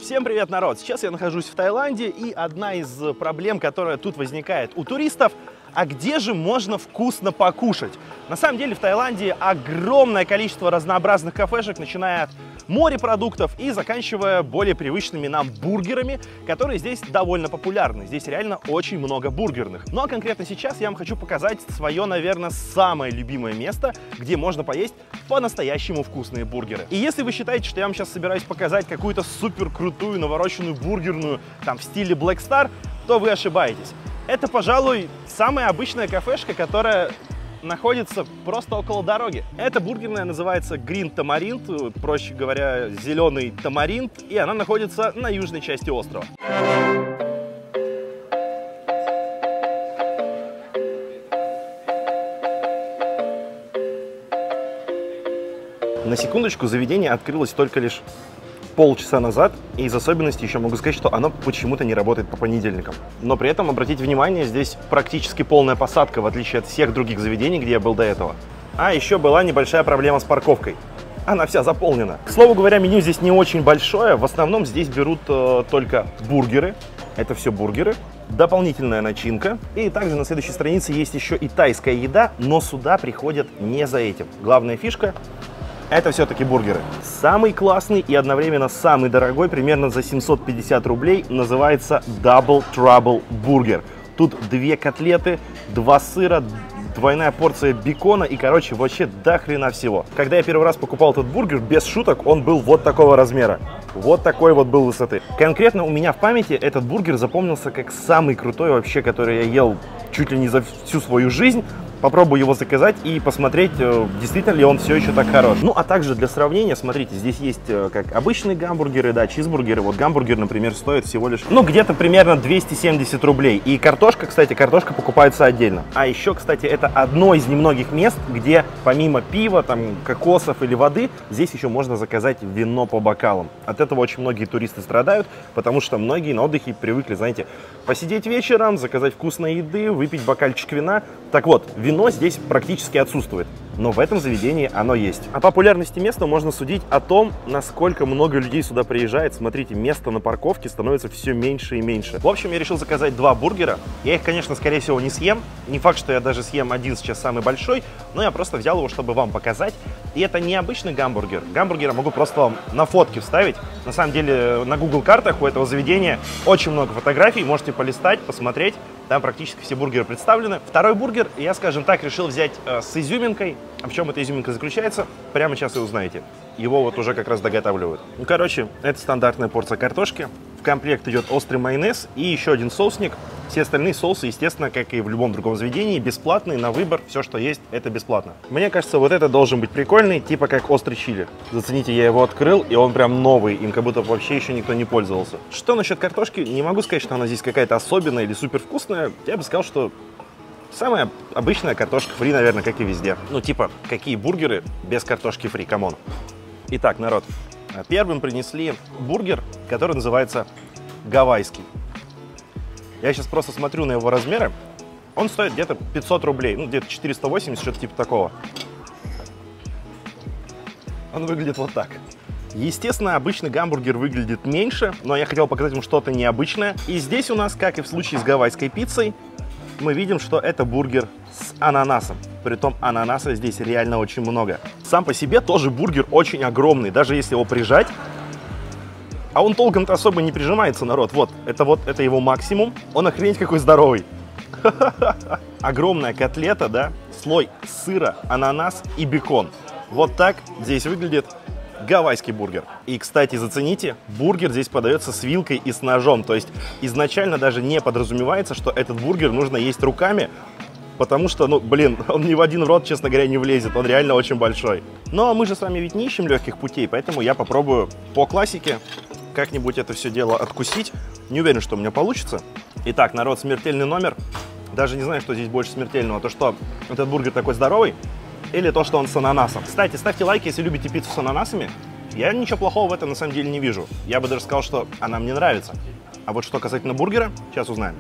Всем привет, народ! Сейчас я нахожусь в Таиланде, и одна из проблем, которая тут возникает у туристов, а где же можно вкусно покушать? На самом деле в Таиланде огромное количество разнообразных кафешек, начиная от морепродуктов и заканчивая более привычными нам бургерами, которые здесь довольно популярны. Здесь реально очень много бургерных. Ну а конкретно сейчас я вам хочу показать свое, наверное, самое любимое место, где можно поесть по-настоящему вкусные бургеры. И если вы считаете, что я вам сейчас собираюсь показать какую-то супер крутую навороченную бургерную там в стиле Black Star, то вы ошибаетесь. Это, пожалуй, самая обычная кафешка, которая находится просто около дороги. Эта бургерная называется Green Tamarind, проще говоря, зеленый тамаринд, и она находится на южной части острова. На секундочку, заведение открылось только лишь полчаса назад, и из особенностей еще могу сказать, что оно почему-то не работает по понедельникам. Но при этом, обратите внимание, здесь практически полная посадка, в отличие от всех других заведений, где я был до этого. А еще была небольшая проблема с парковкой. Она вся заполнена. К слову говоря, меню здесь не очень большое. В основном здесь берут только бургеры. Это все бургеры. Дополнительная начинка. И также на следующей странице есть еще и тайская еда, но сюда приходят не за этим. Главная фишка — это все-таки бургеры. Самый классный и одновременно самый дорогой, примерно за 750 рублей, называется Double Trouble Burger. Тут 2 котлеты, 2 сыра, двойная порция бекона и, короче, вообще до хрена всего. Когда я первый раз покупал этот бургер, без шуток, он был вот такого размера. Вот такой вот был высоты. Конкретно у меня в памяти этот бургер запомнился как самый крутой вообще, который я ел чуть ли не за всю свою жизнь. Попробую его заказать и посмотреть, действительно ли он все еще так хорош. Ну, а также для сравнения, смотрите, здесь есть как обычные гамбургеры, да, чизбургеры. Вот гамбургер, например, стоит всего лишь, ну, где-то примерно 270 рублей. И картошка, кстати, картошка покупается отдельно. А еще, кстати, это одно из немногих мест, где помимо пива, там, кокосов или воды, здесь еще можно заказать вино по бокалам. От этого очень многие туристы страдают, потому что многие на отдыхе привыкли, знаете, посидеть вечером, заказать вкусной еды, выпить бокальчик вина. Так вот, вино здесь практически отсутствует, но в этом заведении оно есть. О популярности места можно судить о том, насколько много людей сюда приезжает. Смотрите, места на парковке становится все меньше и меньше. В общем, я решил заказать 2 бургера. Я их, конечно, скорее всего, не съем. Не факт, что я даже съем один сейчас самый большой, но я просто взял его, чтобы вам показать. И это не обычный гамбургер. Гамбургера могу просто вам на фотки вставить. На самом деле, на Google картах у этого заведения очень много фотографий. Можете полистать, посмотреть. Там практически все бургеры представлены. Второй бургер я, скажем так, решил взять с изюминкой. А в чем эта изюминка заключается, прямо сейчас и узнаете. Его вот уже как раз доготавливают. Ну, короче, это стандартная порция картошки. В комплект идет острый майонез и еще один соусник. Все остальные соусы, естественно, как и в любом другом заведении, бесплатные, на выбор. Все, что есть, это бесплатно. Мне кажется, вот это должен быть прикольный, типа как острый чили. Зацените, я его открыл, и он прям новый. Им как будто вообще еще никто не пользовался. Что насчет картошки? Не могу сказать, что она здесь какая-то особенная или супер вкусная. Я бы сказал, что самая обычная картошка фри, наверное, как и везде. Ну, типа, какие бургеры без картошки фри? Камон. Итак, народ, первым принесли бургер, который называется гавайский. Я сейчас просто смотрю на его размеры. Он стоит где-то 500 рублей, ну, где-то 480, что-то типа такого. Он выглядит вот так. Естественно, обычный гамбургер выглядит меньше, но я хотел показать вам что-то необычное. И здесь у нас, как и в случае с гавайской пиццей, мы видим, что это бургер с ананасом. Притом ананаса здесь реально очень много. Сам по себе тоже бургер очень огромный, даже если его прижать. А он толком-то особо не прижимается, народ. Вот это его максимум. Он охренеть какой здоровый. Огромная котлета, да? Слой сыра, ананас и бекон. Вот так здесь выглядит гавайский бургер. И, кстати, зацените, бургер здесь подается с вилкой и с ножом. То есть изначально даже не подразумевается, что этот бургер нужно есть руками, потому что, ну, блин, он ни в один рот, честно говоря, не влезет. Он реально очень большой. Но мы же с вами ведь не ищем легких путей, поэтому я попробую по классике как-нибудь это все дело откусить. Не уверен, что у меня получится. Итак, народ, смертельный номер. Даже не знаю, что здесь больше смертельного. То, что этот бургер такой здоровый, или то, что он с ананасом. Кстати, ставьте лайки, если любите пиццу с ананасами. Я ничего плохого в этом на самом деле не вижу. Я бы даже сказал, что она мне нравится. А вот что касательно бургера, сейчас узнаем.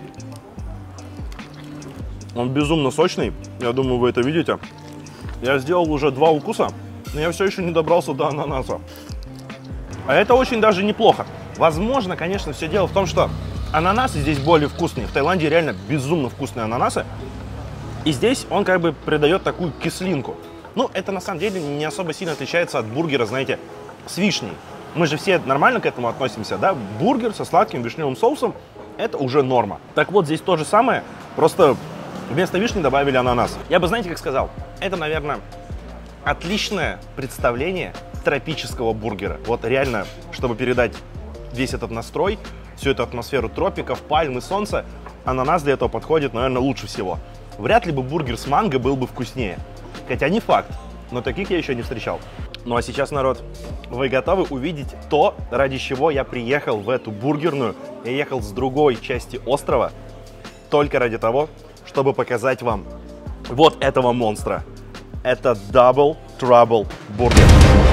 Он безумно сочный. Я думаю, вы это видите. Я сделал уже 2 укуса, но я все еще не добрался до ананаса. А это очень даже неплохо. Возможно, конечно, все дело в том, что ананасы здесь более вкусные. В Таиланде реально безумно вкусные ананасы. И здесь он как бы придает такую кислинку. Ну, это на самом деле не особо сильно отличается от бургера, знаете, с вишней. Мы же все нормально к этому относимся, да? Бургер со сладким вишневым соусом – это уже норма. Так вот, здесь то же самое, просто вместо вишни добавили ананас. Я бы, знаете, как сказал, это, наверное, отличное представление тропического бургера. Вот реально, чтобы передать весь этот настрой, всю эту атмосферу тропиков, пальмы, солнца, ананас для этого подходит, наверное, лучше всего. Вряд ли бы бургер с манго был бы вкуснее. Хотя не факт, но таких я еще не встречал. Ну а сейчас, народ, вы готовы увидеть то, ради чего я приехал в эту бургерную? Я ехал с другой части острова только ради того, чтобы показать вам вот этого монстра. Это Double Trouble Burger.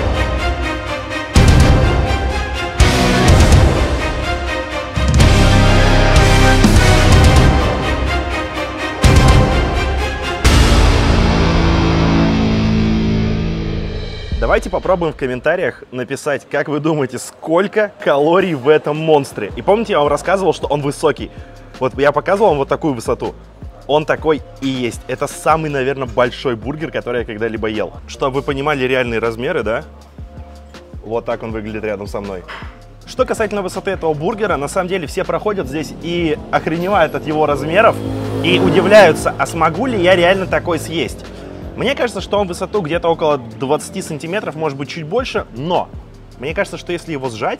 Давайте попробуем в комментариях написать, как вы думаете, сколько калорий в этом монстре. И помните, я вам рассказывал, что он высокий. Вот я показывал вам вот такую высоту. Он такой и есть. Это самый, наверное, большой бургер, который я когда-либо ел. Чтобы вы понимали реальные размеры, да? Вот так он выглядит рядом со мной. Что касательно высоты этого бургера, на самом деле все проходят здесь и охреневают от его размеров, и удивляются, а смогу ли я реально такой съесть? Мне кажется, что он в высоту где-то около 20 сантиметров, может быть, чуть больше, но мне кажется, что если его сжать,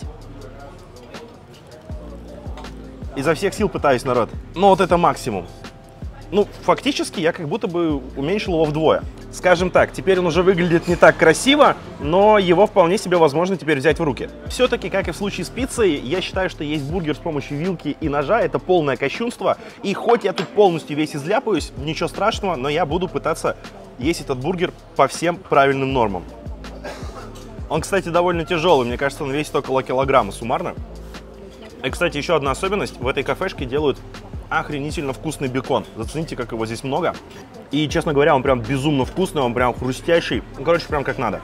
изо всех сил пытаюсь, народ, но вот это максимум. Ну, фактически я как будто бы уменьшил его вдвое. Скажем так, теперь он уже выглядит не так красиво, но его вполне себе возможно теперь взять в руки. Все-таки, как и в случае с пиццей, я считаю, что есть бургер с помощью вилки и ножа, это полное кощунство. И хоть я тут полностью весь изляпаюсь, ничего страшного, но я буду пытаться есть этот бургер по всем правильным нормам. Он, кстати, довольно тяжелый, мне кажется, он весит около килограмма суммарно. И, кстати, еще одна особенность, в этой кафешке делают охренительно вкусный бекон. Зацените, как его здесь много. И, честно говоря, он прям безумно вкусный, он прям хрустящий. Ну, короче, прям как надо.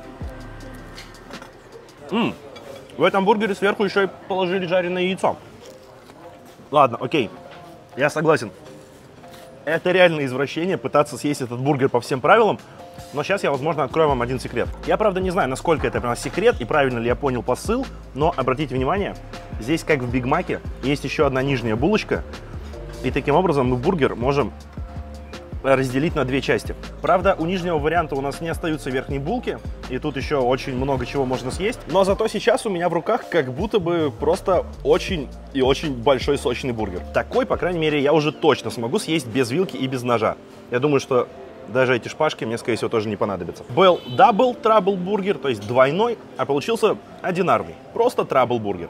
В этом бургере сверху еще и положили жареное яйцо. Ладно, окей, я согласен. Это реально извращение, пытаться съесть этот бургер по всем правилам. Но сейчас я, возможно, открою вам один секрет. Я, правда, не знаю, насколько это прям секрет и правильно ли я понял посыл, но обратите внимание, здесь, как в Биг Маке, есть еще одна нижняя булочка. И таким образом мы бургер можем разделить на две части. Правда, у нижнего варианта у нас не остаются верхние булки, и тут еще очень много чего можно съесть. Но зато сейчас у меня в руках как будто бы просто очень и очень большой сочный бургер. Такой, по крайней мере, я уже точно смогу съесть без вилки и без ножа. Я думаю, что даже эти шпажки мне, скорее всего, тоже не понадобятся. Был Double Trouble Burger, то есть двойной, а получился одинарный. Просто Trouble Burger.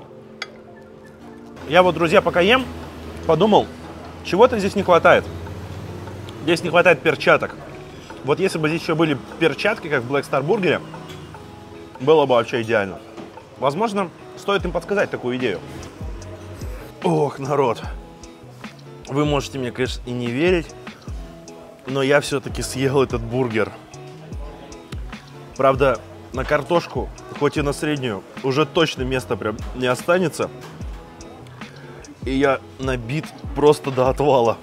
Я вот, друзья, пока ем, подумал, чего-то здесь не хватает. Здесь не хватает перчаток. Вот если бы здесь еще были перчатки, как в Black Star Burger, было бы вообще идеально. Возможно, стоит им подсказать такую идею. Ох, народ. Вы можете мне, конечно, и не верить, но я все-таки съел этот бургер. Правда, на картошку, хоть и на среднюю, уже точно места прям не останется. И я набит просто до отвала.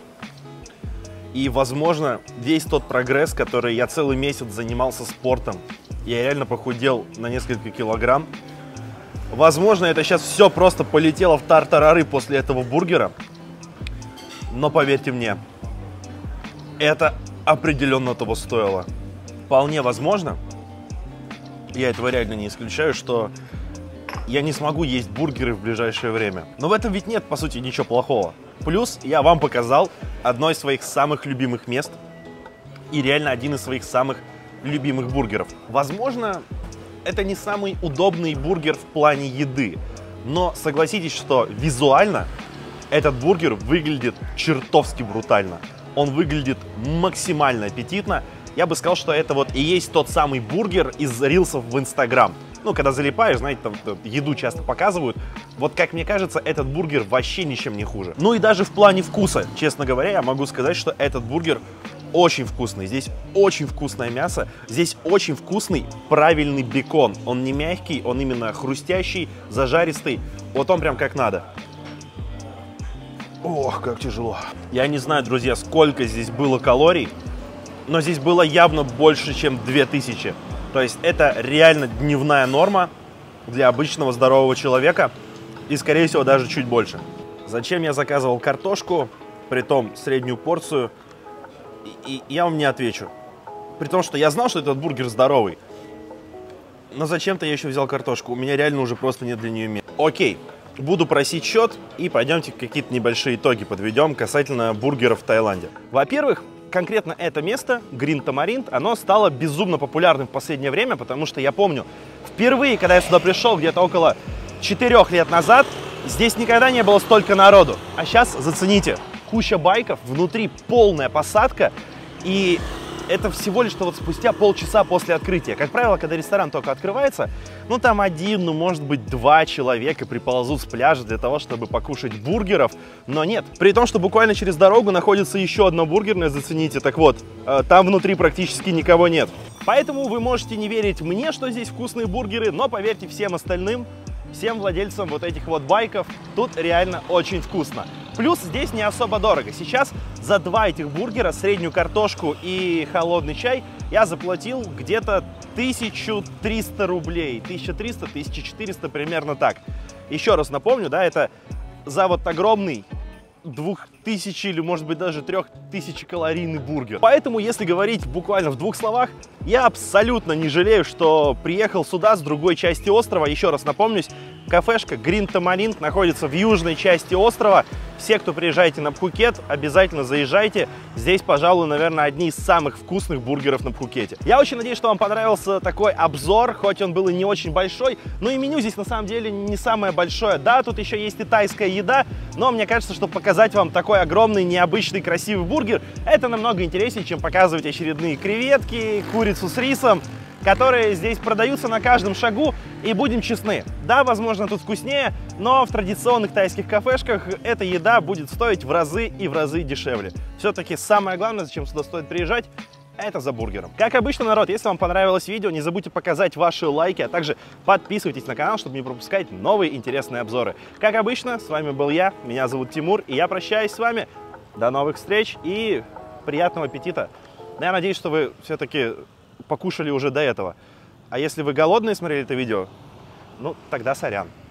И, возможно, весь тот прогресс, который я целый месяц занимался спортом, я реально похудел на несколько килограмм. Возможно, это сейчас все просто полетело в тартарары после этого бургера. Но поверьте мне, это определенно того стоило. Вполне возможно, я этого реально не исключаю, что я не смогу есть бургеры в ближайшее время. Но в этом ведь нет, по сути, ничего плохого. Плюс я вам показал одно из своих самых любимых мест и реально один из своих самых любимых бургеров. Возможно, это не самый удобный бургер в плане еды, но согласитесь, что визуально этот бургер выглядит чертовски брутально. Он выглядит максимально аппетитно. Я бы сказал, что это вот и есть тот самый бургер из рилсов в Инстаграм. Ну, когда залипаешь, знаете, там еду часто показывают. Вот, как мне кажется, этот бургер вообще ничем не хуже. Ну и даже в плане вкуса, честно говоря, я могу сказать, что этот бургер очень вкусный, здесь очень вкусное мясо, здесь очень вкусный правильный бекон. Он не мягкий, он именно хрустящий, зажаристый. Вот он прям как надо. Ох, как тяжело. Я не знаю, друзья, сколько здесь было калорий, но здесь было явно больше, чем 2000. То есть это реально дневная норма для обычного здорового человека и, скорее всего, даже чуть больше. Зачем я заказывал картошку, притом среднюю порцию, и я вам не отвечу. При том, что я знал, что этот бургер здоровый. Но зачем-то я еще взял картошку. У меня реально уже просто нет для нее места. Окей, буду просить счет и пойдемте какие-то небольшие итоги подведем касательно бургеров в Таиланде. Во-первых, конкретно это место, Green Tamarind, оно стало безумно популярным в последнее время, потому что я помню, впервые, когда я сюда пришел где-то около 4 лет назад, здесь никогда не было столько народу. А сейчас зацените, куча байков, внутри полная посадка, и это всего лишь вот спустя полчаса после открытия. Как правило, когда ресторан только открывается, ну там один, ну может быть 2 человека приползут с пляжа для того, чтобы покушать бургеров, но нет. При том, что буквально через дорогу находится еще одно бургерное, зацените, так вот, там внутри практически никого нет. Поэтому вы можете не верить мне, что здесь вкусные бургеры, но поверьте всем остальным, всем владельцам вот этих вот байков, тут реально очень вкусно. Плюс здесь не особо дорого. Сейчас за 2 этих бургера, среднюю картошку и холодный чай, я заплатил где-то 1300 рублей. 1300, 1400, примерно так. Еще раз напомню, да, это за вот огромный 2000 или, может быть, даже 3000 калорийный бургер. Поэтому, если говорить буквально в 2 словах, я абсолютно не жалею, что приехал сюда с другой части острова. Еще раз напомнюсь, кафешка Green Tamarind находится в южной части острова. Все, кто приезжаете на Пхукет, обязательно заезжайте. Здесь, пожалуй, наверное, одни из самых вкусных бургеров на Пхукете. Я очень надеюсь, что вам понравился такой обзор, хоть он был и не очень большой, но и меню здесь на самом деле не самое большое. Да, тут еще есть и тайская еда, но мне кажется, что показать вам такой огромный, необычный, красивый бургер, это намного интереснее, чем показывать очередные креветки, курицу с рисом, которые здесь продаются на каждом шагу. И будем честны, да, возможно, тут вкуснее, но в традиционных тайских кафешках эта еда будет стоить в разы и в разы дешевле. Все-таки самое главное, зачем сюда стоит приезжать, это за бургером. Как обычно, народ, если вам понравилось видео, не забудьте показать ваши лайки, а также подписывайтесь на канал, чтобы не пропускать новые интересные обзоры. Как обычно, с вами был я, меня зовут Тимур, и я прощаюсь с вами. До новых встреч и приятного аппетита. Я надеюсь, что вы все-таки покушали уже до этого. А если вы голодные смотрели это видео, ну тогда сорян.